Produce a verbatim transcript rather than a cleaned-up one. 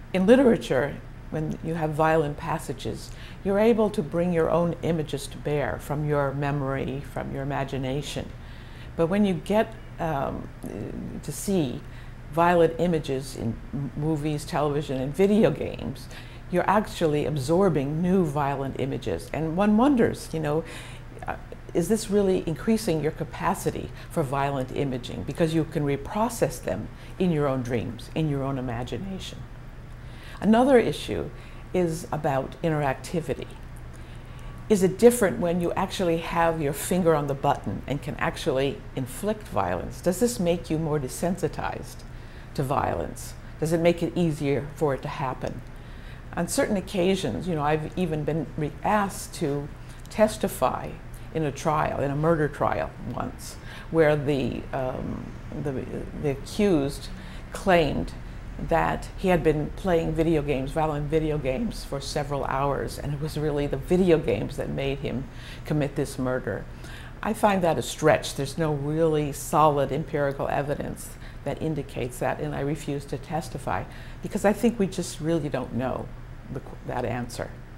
In literature, when you have violent passages, you're able to bring your own images to bear from your memory, from your imagination. But when you get um, to see violent images in movies, television, and video games, you're actually absorbing new violent images. And one wonders, you know, uh, is this really increasing your capacity for violent imaging because you can reprocess them in your own dreams, in your own imagination? Another issue is about interactivity. Is it different when you actually have your finger on the button and can actually inflict violence? Does this make you more desensitized to violence? Does it make it easier for it to happen? On certain occasions, you know, I've even been asked to testify in a trial, in a murder trial once, where the, um, the, the accused claimed that he had been playing video games, violent video games, for several hours, and it was really the video games that made him commit this murder. I find that a stretch. There's no really solid empirical evidence that indicates that, and I refuse to testify because I think we just really don't know the, that answer.